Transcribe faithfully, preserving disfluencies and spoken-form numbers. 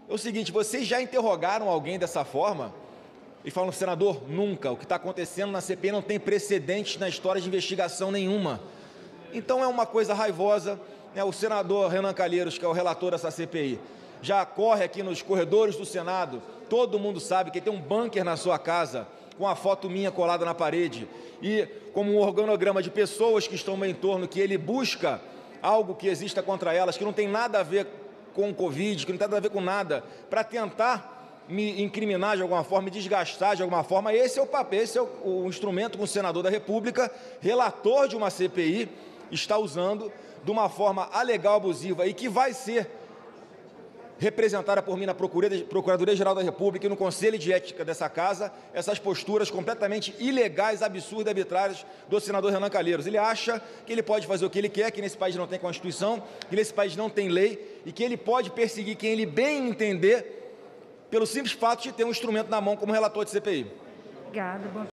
É o seguinte, vocês já interrogaram alguém dessa forma? E falam, senador, nunca. O que está acontecendo na C P I não tem precedentes na história de investigação nenhuma. Então é uma coisa raivosa, né? O senador Renan Calheiros, que é o relator dessa C P I, já corre aqui nos corredores do Senado, todo mundo sabe que tem um bunker na sua casa, com a foto minha colada na parede, e como um organograma de pessoas que estão no meu entorno, que ele busca algo que exista contra elas, que não tem nada a ver com o Covid, que não tem nada a ver com nada, para tentar me incriminar de alguma forma, me desgastar de alguma forma. Esse é o papel, esse é o, o instrumento que o senador da República, relator de uma C P I, está usando de uma forma alegal, abusiva, e que vai ser representada por mim na Procuradoria-Geral da República e no Conselho de Ética dessa Casa, essas posturas completamente ilegais, absurdas e arbitrárias do senador Renan Calheiros. Ele acha que ele pode fazer o que ele quer, que nesse país não tem Constituição, que nesse país não tem lei, e que ele pode perseguir quem ele bem entender, pelo simples fato de ter um instrumento na mão como relator de C P I. Obrigada.